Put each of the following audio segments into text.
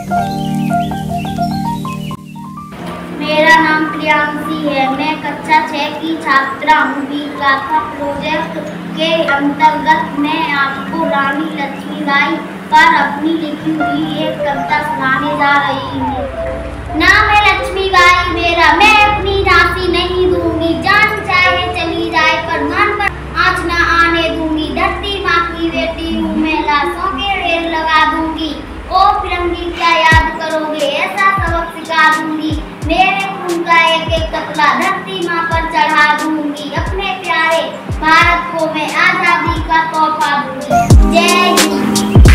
मेरा नाम प्रियांशी है। मैं कक्षा 6 की छात्रा हूँ। गाथा प्रोजेक्ट के अंतर्गत मैं आपको रानी लक्ष्मीबाई पर अपनी लिखी हुई एक कविता सुनाने जा रही हूँ। नाम है लक्ष्मीबाई मेरा, मैं अपनी राशि नहीं दूंगी। जान चाहे चली जाए पर मन पर आँच न आने दूंगी। धरती माँ की बेटी हूँ मैं, लाशों के ढेर लगा दूंगी। ओ फिरंगी क्या याद करोगे, ऐसा सबक सिखा दूंगी। मेरे खून का एक एक कतरा धरती माँ पर चढ़ा दूंगी। अपने प्यारे भारत को मैं आजादी का तोहफा दूंगी। जय हिंद।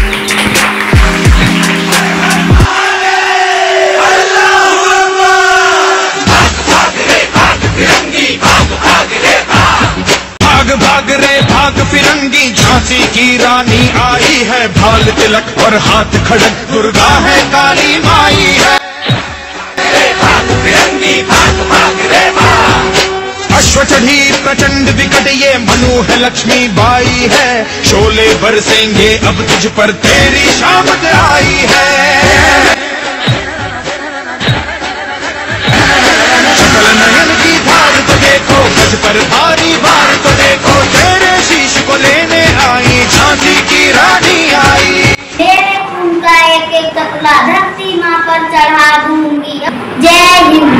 भाग रे भाग फिरंगी, झांसी की रानी आई है। भाल तिलक और हाथ खड़क, दुर्गा है काली माई है। भाग फिरंगी भाग भाग रे भाग। अश्व चढ़ी प्रचंड विकट ये मनु है, लक्ष्मी बाई है। शोले बरसेंगे अब तुझ पर, तेरी शामत आई है। सकल नयन की धार तो देखो, गज पर भारी भार तो देखो। तेरे शीश को लेने आई झांसी की रानी आई। मेरे खून का एक एक कतरा धरती माँ पर चढ़ा दूंगी। जय हिंद।